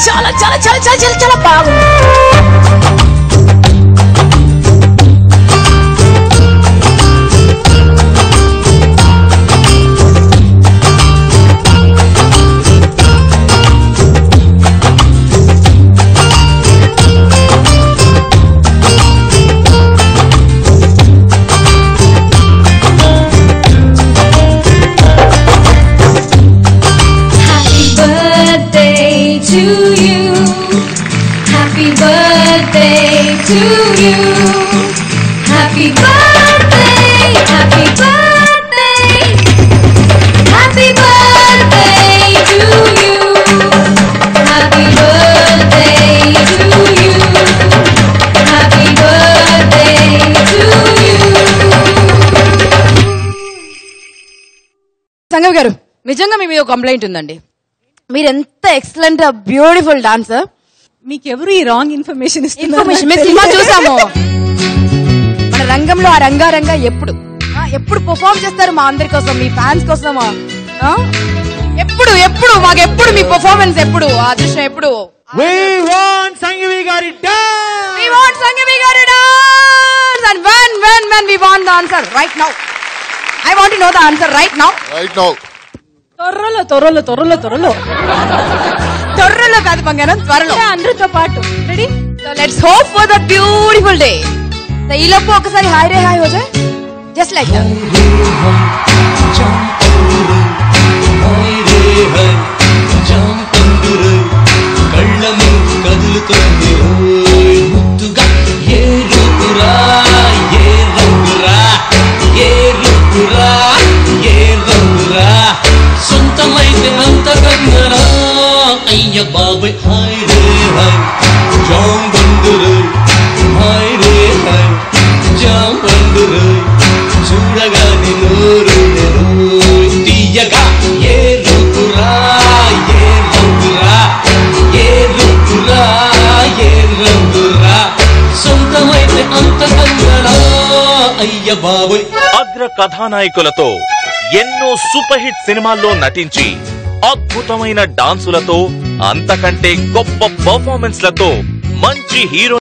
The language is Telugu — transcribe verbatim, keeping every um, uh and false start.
చాలా చాలా చాలా చాలా చాలా చాలా బాగుంది. To you, happy birthday to you, happy birthday, happy birthday, happy birthday to you, happy birthday to you, happy birthday to you. Sangavi గారు, నిజంగా మీ మీద ఒక కంప్లైంట్ ఉందండి. మీరు ఎంత ఎక్సలెంట్ బ్యూటిఫుల్ డాన్సర్. మీకు ఎవరు ఈ రాంగ్ ఇన్ఫర్మేషన్ ఇన్ఫర్మేషన్ మేము సినిమా చూసాము. మన రంగంలో ఆ రంగారంగా ఎప్పుడు ఎప్పుడు పర్ఫార్మ్ చేస్తారు మా అందరి కోసం, మీ ఫ్యాన్స్ కోసం. ఎప్పుడు ఎప్పుడు మాకు ఎప్పుడు మీ పర్ఫార్మెన్స్ ఎప్పుడు అదృష్టం ఎప్పుడు. We want సంగవి గారి డాన్స్. We want సంగవి గారి dance. And when when when we want the answer right now. I want to know the answer right now. Right now. త్వరలో త్వరలో త్వరలో త్వరలో త్వరలో కాదు బంగారం, త్వరలో అందరితో పాటు. Ready? So let's hope for the beautiful day. So ఈ లోపు ఒకసారి హాయ్ రే హాయ్ హోజే, just like that. కళ్ళను కదులుతోంది ముద్దుగా ఏ రూపురా ఏ రంగురా ఏ రూపురా ఏ రంగురా సొంతమైతే అంత కన్నరా అయ్య బాబాయ్ హాయ్ రే హాయ్ జాం బందురు హాయ్ రే హాయ్ జాం బందురు చూడగానే నోరు తీయగా ఏ రూపురా ఏ రంగురా ఏ రూపురా ఏ రంగురా సొంతమైతే అంత కన్నరా అయ్య బాబాయ్. అగ్ర కథానాయకులతో ఎన్నో సూపర్ హిట్ సినిమాల్లో నటించి అద్భుతమైన డాన్సులతో అంతకంటే గొప్ప పర్ఫార్మెన్స్ లతో మంచి హీరో